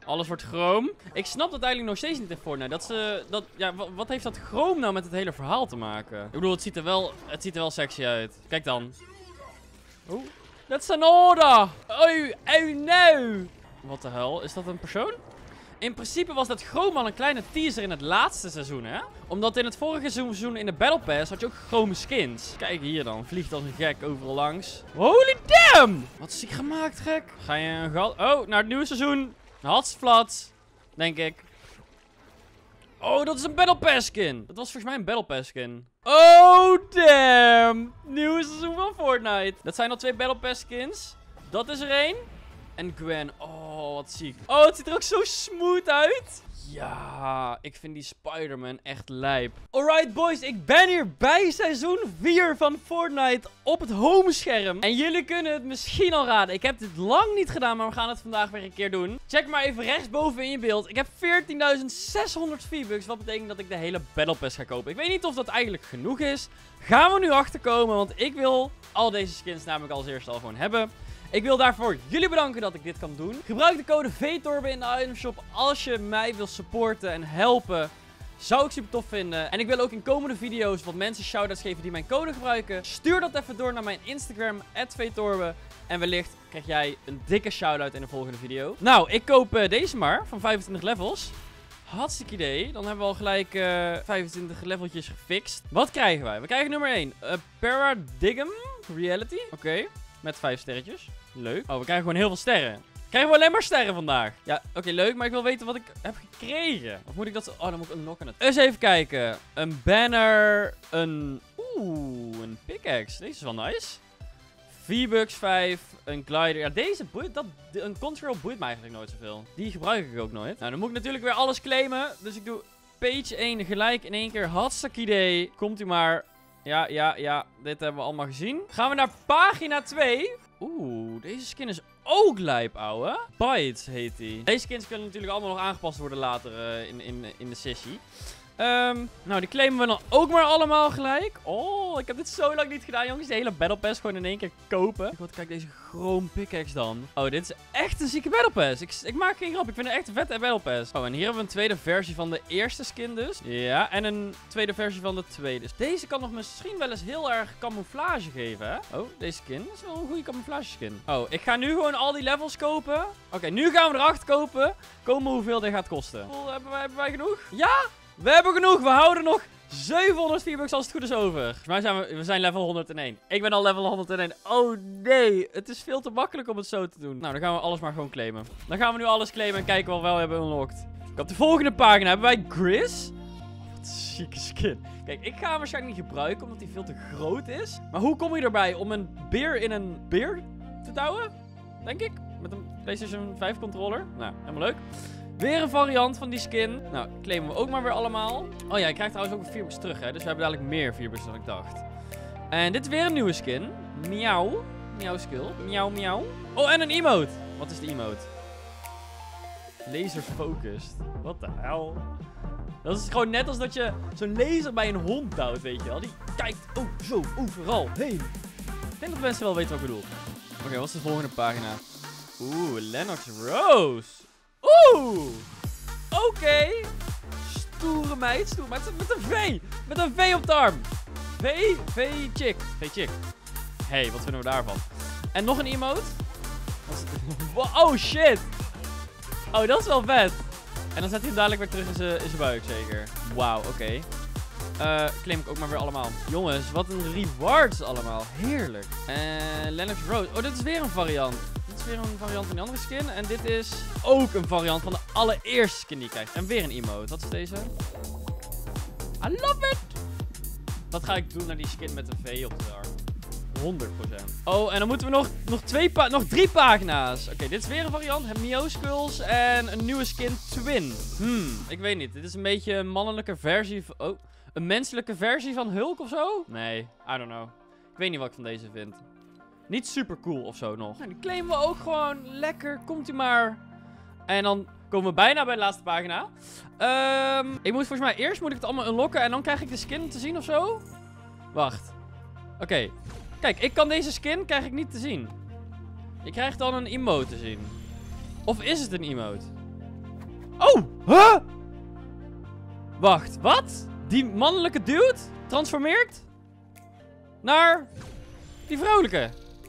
Alles wordt chroom. Ik snap dat eigenlijk nog steeds niet in Fortnite. Ja, wat heeft dat chroom nou met het hele verhaal te maken? Ik bedoel, het ziet er wel sexy uit. Kijk dan. Oeh. Dat is een order. Oh no. Wat de hel? Is dat een persoon? In principe was dat chroom al een kleine teaser in het laatste seizoen, hè? Omdat in het vorige seizoen in de Battle Pass had je ook chrome skins. Kijk hier dan. Vliegt als een gek overal langs. Holy damn! Wat ziek gemaakt, gek. Ga je een gal... Oh, naar het nieuwe seizoen. Hatsflats. Denk ik. Oh, dat is een Battle Pass skin. Dat was volgens mij een Battle Pass skin. Oh, damn. Nieuwe seizoen van Fortnite. Dat zijn al 2 Battle Pass skins. Dat is er 1. En Gwen. Oh, wat ziek. Oh, het ziet er ook zo smooth uit. Ja, ik vind die Spider-Man echt lijp. Alright boys, ik ben hier bij seizoen 4 van Fortnite op het homescherm. En jullie kunnen het misschien al raden. Ik heb dit lang niet gedaan, maar we gaan het vandaag weer een keer doen. Check maar even rechtsboven in je beeld. Ik heb 14.600 V-Bucks, wat betekent dat ik de hele Battle Pass ga kopen. Ik weet niet of dat eigenlijk genoeg is. Gaan we nu achterkomen, want ik wil al deze skins namelijk als eerste al gewoon hebben. Ik wil daarvoor jullie bedanken dat ik dit kan doen. Gebruik de code VTORBE in de itemshop als je mij wil supporten en helpen. Zou ik super tof vinden. En ik wil ook in komende video's wat mensen shoutouts geven die mijn code gebruiken. Stuur dat even door naar mijn Instagram, @VTORBE. En wellicht krijg jij een dikke shoutout in de volgende video. Nou, ik koop deze maar van 25 levels. Hartstikke idee. Dan hebben we al gelijk 25 leveltjes gefixt. Wat krijgen wij? We krijgen nummer 1. Paradigm Reality. Oké. Met 5 sterretjes. Leuk. Oh, we krijgen gewoon heel veel sterren. Krijgen we alleen maar sterren vandaag? Ja, oké, leuk. Maar ik wil weten wat ik heb gekregen. Of moet ik dat... Oh, dan moet ik unlocken het. Eens even kijken. Een banner. Een pickaxe. Deze is wel nice. V-Bucks 5. Een glider. Ja, deze boeit... Een control boeit me eigenlijk nooit zoveel. Die gebruik ik ook nooit. Nou, dan moet ik natuurlijk weer alles claimen. Dus ik doe page 1 gelijk in één keer. Hartstikke idee. Komt u maar... Ja. Dit hebben we allemaal gezien. Gaan we naar pagina 2. Oeh, deze skin is ook lijp, ouwe. Bites heet die. Deze skins kunnen natuurlijk allemaal nog aangepast worden later in de sessie. Nou, die claimen we dan ook maar allemaal gelijk. Oh, ik heb dit zo lang niet gedaan, jongens. De hele Battle Pass gewoon in één keer kopen. Kijk deze chrome pickaxe dan. Oh, dit is echt een zieke Battle Pass. Ik maak geen grap. Ik vind het echt een vette Battle Pass. Oh, en hier hebben we een tweede versie van de eerste skin dus. Ja, en een tweede versie van de tweede. Dus deze kan nog misschien wel eens heel erg camouflage geven, hè? Oh, deze skin is wel een goede camouflage skin. Oh, ik ga nu gewoon al die levels kopen. Oké, nu gaan we erachter kopen. Komen hoeveel dit gaat kosten. Hebben wij genoeg? Ja! We hebben genoeg. We houden nog 700 V-Bucks als het goed is over. Volgens mij zijn we zijn level 101. Ik ben al level 101. Oh nee. Het is veel te makkelijk om het zo te doen. Nou, dan gaan we alles maar gewoon claimen. Dan gaan we nu alles claimen en kijken wat we wel hebben unlocked. Op de volgende pagina hebben wij Grizz. Wat een zieke skin. Kijk, ik ga hem waarschijnlijk niet gebruiken omdat hij veel te groot is. Maar hoe kom je erbij om een beer in een beer te douwen? Denk ik. Met een PlayStation 5 controller. Nou, helemaal leuk. Weer een variant van die skin. Nou, claimen we ook maar weer allemaal. Oh ja, je krijgt trouwens ook een V-Bucks terug, hè. Dus we hebben dadelijk meer V-Bucks dan ik dacht. En dit is weer een nieuwe skin. Miauw. Miauw skill. Miauw, miauw. Oh, en een emote. Wat is de emote? Laser focused. Wat de hel? Dat is gewoon net als dat je zo'n laser bij een hond houdt, weet je wel. Die kijkt zo overal heen. Ik denk dat mensen wel weten wat ik bedoel. Oké, wat is de volgende pagina? Oeh, Lennox Rose. Oeh! Oké. Stoere meid. Stoere meid. Met een V. Met een V op de arm. V-chick. V-chick. Hey, wat vinden we daarvan? En nog een emote. Oh, shit. Oh, dat is wel vet. En dan zet hij hem dadelijk weer terug in zijn buik, zeker. Wauw, oké. Claim ik ook maar weer allemaal. Jongens, wat een rewards allemaal. Heerlijk. En Lennox Rose. Oh, dit is weer een variant. Dit is weer een variant van die andere skin. En dit is ook een variant van de allereerste skin die je krijgt. En weer een emote. Wat is deze? I love it! Dat ga ik doen naar die skin met een V op de arm. 100%. Oh, en dan moeten we nog 3 pagina's. Oké, dit is weer een variant. Meow Skulls en een nieuwe skin Twin. Ik weet niet. Dit is een beetje een mannelijke versie van... Oh, een menselijke versie van Hulk of zo? Nee, I don't know. Ik weet niet wat ik van deze vind. Niet super cool of zo nog. Nou, die claimen we ook gewoon lekker. Komt u maar. En dan komen we bijna bij de laatste pagina. Ik moet volgens mij eerst het allemaal unlocken. En dan krijg ik de skin te zien of zo. Wacht. Oké. Kijk, ik kan deze skin krijg ik niet te zien. Je krijgt dan een emote te zien. Of is het een emote? Oh, huh? Wacht, wat? Die mannelijke dude transformeert naar die vrouwelijke.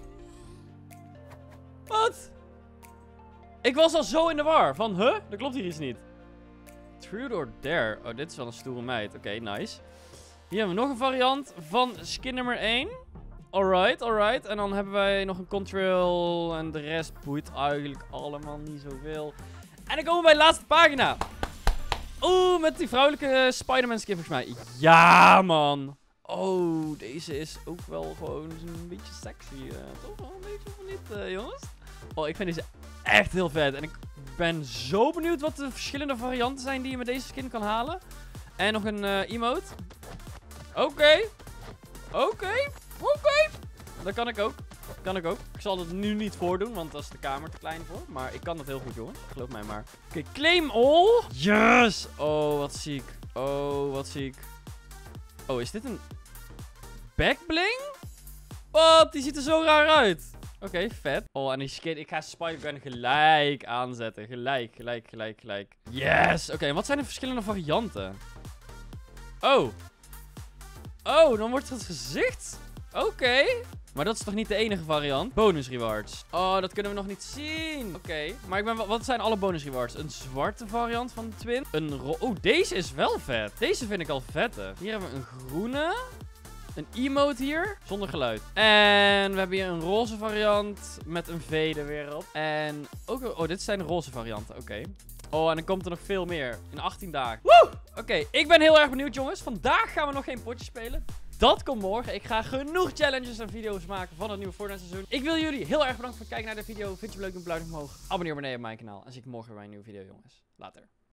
Wat? Ik was al zo in de war. Van, huh? Dat klopt hier iets niet. Truth or Dare. Oh, dit is wel een stoere meid. Oké, nice. Hier hebben we nog een variant van skin nummer 1. Alright, alright. En dan hebben wij nog een contrail. En de rest boeit eigenlijk allemaal niet zoveel. En dan komen we bij de laatste pagina. Oeh, met die vrouwelijke Spider-Man skin volgens mij. Ja, man. Oh, deze is ook wel gewoon een beetje sexy. Toch wel een beetje of niet, jongens? Oh, ik vind deze echt heel vet. En ik ben zo benieuwd wat de verschillende varianten zijn die je met deze skin kan halen. En nog een emote. Oké. Dat kan ik ook. Ik zal het nu niet voordoen, want dat is de kamer te klein voor. Maar ik kan dat heel goed, jongens. Geloof mij maar. Oké, claim all. Yes! Oh, wat ziek. Oh, is dit een backbling? Wat? Die ziet er zo raar uit. Oké, vet. Oh, en die skin. Ik ga Spider-Gwen gelijk aanzetten. Gelijk. Yes! Oké, en wat zijn de verschillende varianten? Oh, dan wordt het gezicht. Oké. Maar dat is toch niet de enige variant? Bonus rewards. Oh, dat kunnen we nog niet zien. Oké. Maar wat zijn alle bonus rewards? Een zwarte variant van de twin. Oh, deze is wel vet. Deze vind ik al vette. Hier hebben we een groene. Een emote hier. Zonder geluid. En we hebben hier een roze variant. Met een V er weer op. En ook... Oh, dit zijn de roze varianten. Oké. Oh, en dan komt er nog veel meer. In 18 dagen. Woe! Oké, ik ben heel erg benieuwd, jongens. Vandaag gaan we nog geen potje spelen. Dat komt morgen. Ik ga genoeg challenges en video's maken van het nieuwe Fortnite seizoen. Ik wil jullie heel erg bedanken voor het kijken naar de video. Vind je het leuk? Doe een blauw duimpje omhoog. Abonneer beneden op mijn kanaal. En zie ik morgen weer bij een nieuwe video, jongens. Later.